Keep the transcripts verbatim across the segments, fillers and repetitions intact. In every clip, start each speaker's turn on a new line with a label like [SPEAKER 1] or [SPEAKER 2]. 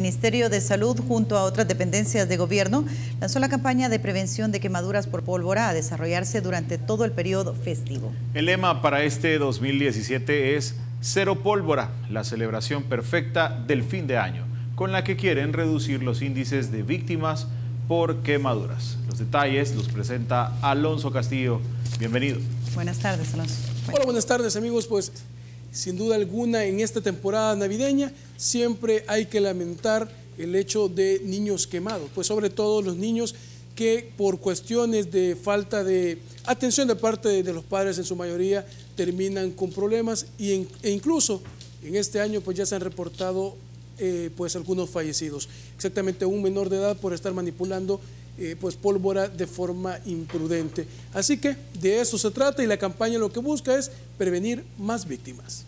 [SPEAKER 1] Ministerio de Salud, junto a otras dependencias de gobierno, lanzó la campaña de prevención de quemaduras por pólvora a desarrollarse durante todo el periodo festivo.
[SPEAKER 2] El lema para este dos mil diecisiete es Cero Pólvora, la celebración perfecta del fin de año, con la que quieren reducir los índices de víctimas por quemaduras. Los detalles los presenta Alonso Castillo. Bienvenido.
[SPEAKER 1] Buenas tardes, Alonso.
[SPEAKER 3] Hola, buenas tardes, amigos. Pues sin duda alguna en esta temporada navideña siempre hay que lamentar el hecho de niños quemados, pues sobre todo los niños que por cuestiones de falta de atención de parte de, de los padres en su mayoría terminan con problemas y en, e incluso en este año pues ya se han reportado eh, pues algunos fallecidos, exactamente un menor de edad por estar manipulando eh, pues pólvora de forma imprudente. Así que de eso se trata y la campaña lo que busca es prevenir más víctimas.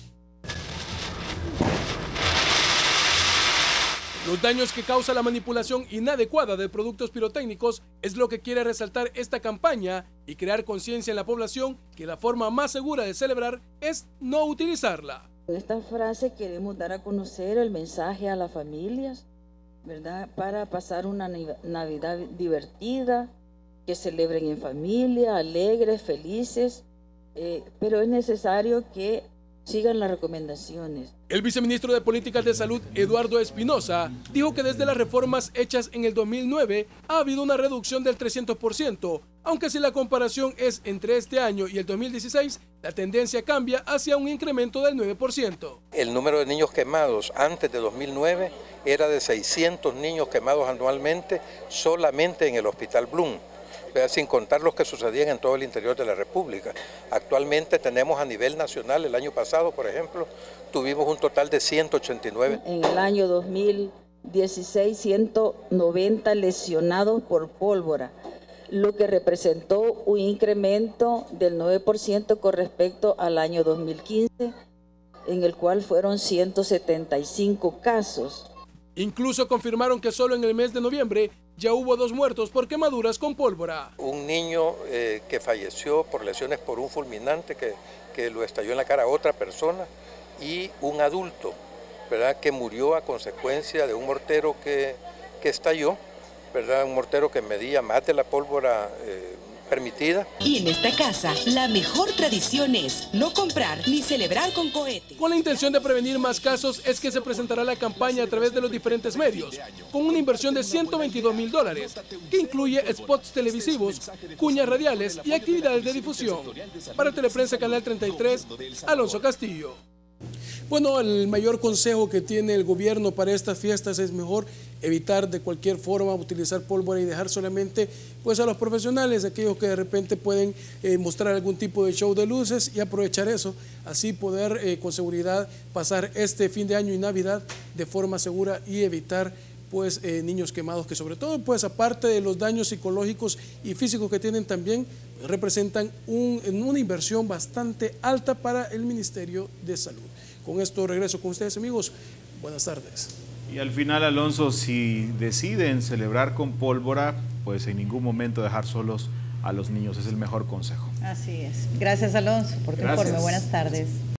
[SPEAKER 3] Los daños que causa la manipulación inadecuada de productos pirotécnicos es lo que quiere resaltar esta campaña y crear conciencia en la población que la forma más segura de celebrar es no utilizarla.
[SPEAKER 4] Con esta frase queremos dar a conocer el mensaje a las familias, ¿verdad? Para pasar una Navidad divertida, que celebren en familia, alegres, felices, eh, pero es necesario que sigan las recomendaciones.
[SPEAKER 3] El viceministro de Políticas de Salud, Eduardo Espinosa, dijo que desde las reformas hechas en el dos mil nueve ha habido una reducción del trescientos por ciento, aunque si la comparación es entre este año y el dos mil dieciséis, la tendencia cambia hacia un incremento del nueve por ciento.
[SPEAKER 5] El número de niños quemados antes de dos mil nueve era de seiscientos niños quemados anualmente solamente en el Hospital Blum, sin contar los que sucedían en todo el interior de la República. Actualmente tenemos a nivel nacional, el año pasado, por ejemplo, tuvimos un total de ciento ochenta y nueve.
[SPEAKER 4] En el año dos mil dieciséis, ciento noventa lesionados por pólvora, lo que representó un incremento del nueve por ciento con respecto al año dos mil quince, en el cual fueron ciento setenta y cinco casos.
[SPEAKER 3] Incluso confirmaron que solo en el mes de noviembre ya hubo dos muertos por quemaduras con pólvora.
[SPEAKER 5] Un niño eh, que falleció por lesiones por un fulminante que, que lo estalló en la cara a otra persona y un adulto, ¿verdad?, que murió a consecuencia de un mortero que, que estalló, ¿verdad?, un mortero que medía más de la pólvora eh, permitida.
[SPEAKER 6] Y en esta casa, la mejor tradición es no comprar ni celebrar con cohetes.
[SPEAKER 3] Con la intención de prevenir más casos es que se presentará la campaña a través de los diferentes medios, con una inversión de ciento veintidós mil dólares, que incluye spots televisivos, cuñas radiales y actividades de difusión. Para Teleprensa Canal treinta y tres, Alonso Castillo. Bueno, el mayor consejo que tiene el gobierno para estas fiestas es mejor evitar de cualquier forma utilizar pólvora y dejar solamente pues a los profesionales, aquellos que de repente pueden eh, mostrar algún tipo de show de luces y aprovechar eso, así poder eh, con seguridad pasar este fin de año y Navidad de forma segura y evitar pues eh, niños quemados, que sobre todo pues aparte de los daños psicológicos y físicos que tienen también representan un, una inversión bastante alta para el Ministerio de Salud. Con esto regreso con ustedes, amigos. Buenas tardes.
[SPEAKER 2] Y al final, Alonso, si deciden celebrar con pólvora, pues en ningún momento dejar solos a los niños. Es el mejor consejo.
[SPEAKER 1] Así es. Gracias, Alonso, por tu
[SPEAKER 2] Gracias.
[SPEAKER 1] informe. Buenas tardes.